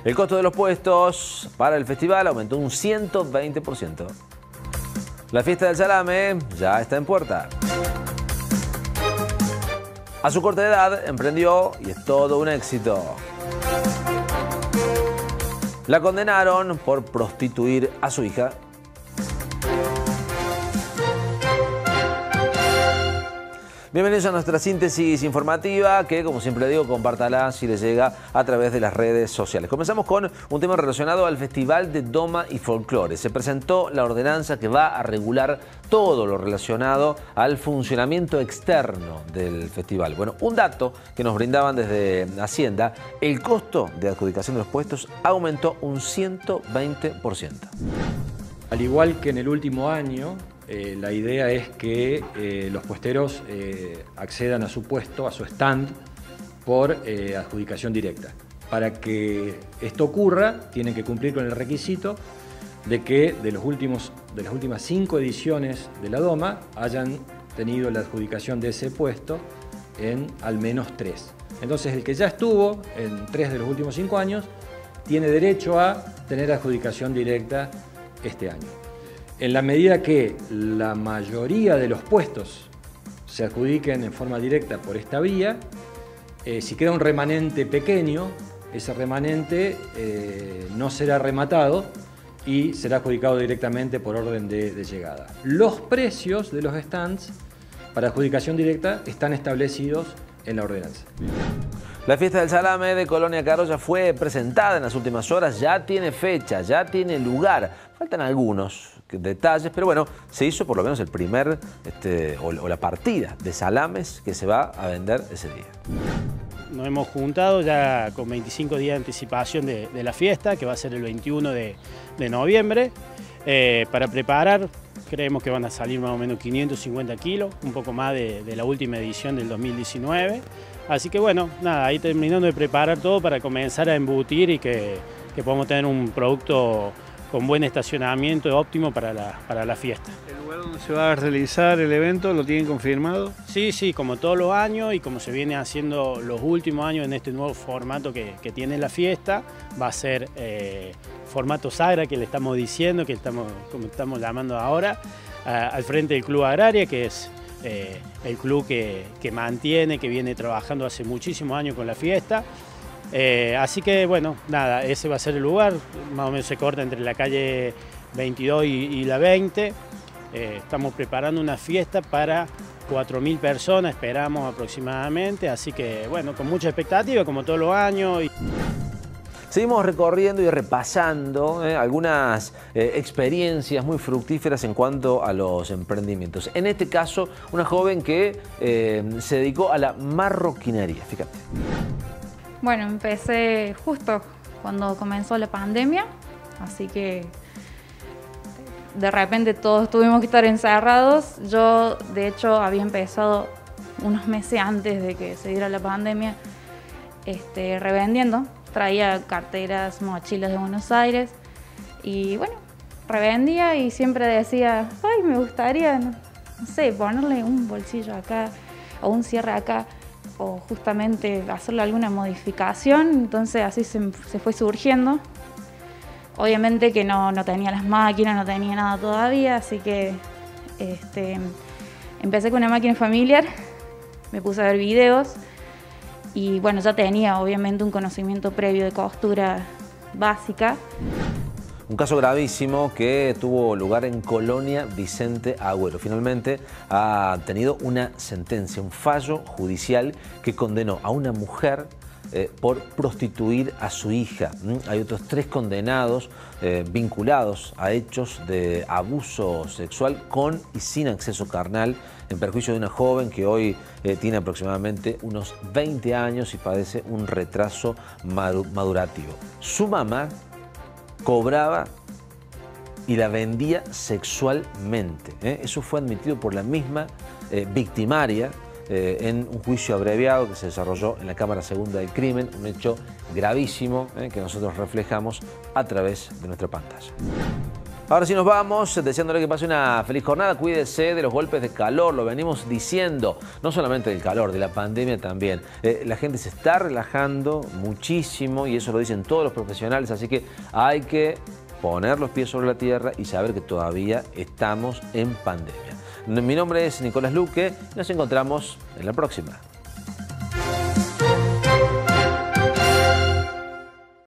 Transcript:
El costo de los puestos para el festival aumentó un 120%. La fiesta del salame ya está en puerta. A su corta edad emprendió y es todo un éxito. La condenaron por prostituir a su hija. Bienvenidos a nuestra síntesis informativa que, como siempre digo, compártala si les llega a través de las redes sociales. Comenzamos con un tema relacionado al Festival de Doma y Folclore. Se presentó la ordenanza que va a regular todo lo relacionado al funcionamiento externo del festival. Bueno, un dato que nos brindaban desde Hacienda: el costo de adjudicación de los puestos aumentó un 120%. Al igual que en el último año, la idea es que los puesteros accedan a su puesto, a su stand, por adjudicación directa. Para que esto ocurra, tienen que cumplir con el requisito de que de las últimas 5 ediciones de la Doma hayan tenido la adjudicación de ese puesto en al menos 3. Entonces, el que ya estuvo en 3 de los últimos 5 años tiene derecho a tener adjudicación directa este año. En la medida que la mayoría de los puestos se adjudiquen en forma directa por esta vía, si queda un remanente pequeño, ese remanente no será rematado y será adjudicado directamente por orden de llegada. Los precios de los stands para adjudicación directa están establecidos en la ordenanza. La fiesta del salame de Colonia Carro ya fue presentada en las últimas horas, ya tiene fecha, ya tiene lugar. Faltan algunos detalles, pero bueno, se hizo por lo menos el primer o la partida de salames que se va a vender ese día. Nos hemos juntado ya con 25 días de anticipación de la fiesta, que va a ser el 21 de noviembre, para preparar. Creemos que van a salir más o menos 550 kilos, un poco más de la última edición del 2019. Así que bueno, nada, ahí terminando de preparar todo para comenzar a embutir y que podamos tener un producto con buen estacionamiento óptimo para la fiesta. ¿El lugar donde se va a realizar el evento lo tienen confirmado? Sí, como todos los años y como se viene haciendo los últimos años en este nuevo formato que tiene la fiesta, va a ser formato Sagra, que le estamos diciendo, como estamos llamando ahora, al frente del Club Agraria, que es el club que mantiene, que viene trabajando hace muchísimos años con la fiesta. Así que bueno, nada, ese va a ser el lugar, más o menos se corta entre la calle 22 y la 20. Estamos preparando una fiesta para 4.000 personas, esperamos aproximadamente, así que bueno, con mucha expectativa como todos los años. Seguimos recorriendo y repasando algunas experiencias muy fructíferas en cuanto a los emprendimientos. En este caso, una joven que se dedicó a la marroquinería, fíjate. Bueno, empecé justo cuando comenzó la pandemia, así que de repente todos tuvimos que estar encerrados. Yo, de hecho, había empezado unos meses antes de que se diera la pandemia, revendiendo. Traía carteras, mochilas de Buenos Aires y bueno, revendía y siempre decía, ay, me gustaría, no sé, ponerle un bolsillo acá o un cierre acá, o justamente hacerle alguna modificación. Entonces así se fue surgiendo. Obviamente que no tenía las máquinas, no tenía nada todavía, así que empecé con una máquina familiar, me puse a ver videos y bueno, ya tenía obviamente un conocimiento previo de costura básica. Un caso gravísimo que tuvo lugar en Colonia Vicente Agüero. Finalmente ha tenido una sentencia, un fallo judicial que condenó a una mujer por prostituir a su hija. Hay otros 3 condenados vinculados a hechos de abuso sexual con y sin acceso carnal en perjuicio de una joven que hoy tiene aproximadamente unos 20 años y padece un retraso madurativo. Su mamá cobraba y la vendía sexualmente. Eso fue admitido por la misma victimaria en un juicio abreviado que se desarrolló en la Cámara Segunda del Crimen, un hecho gravísimo que nosotros reflejamos a través de nuestra pantalla. Ahora sí nos vamos, deseándole que pase una feliz jornada. Cuídese de los golpes de calor, lo venimos diciendo. No solamente del calor, de la pandemia también. La gente se está relajando muchísimo y eso lo dicen todos los profesionales. Así que hay que poner los pies sobre la tierra y saber que todavía estamos en pandemia. Mi nombre es Nicolás Luque. Nos encontramos en la próxima.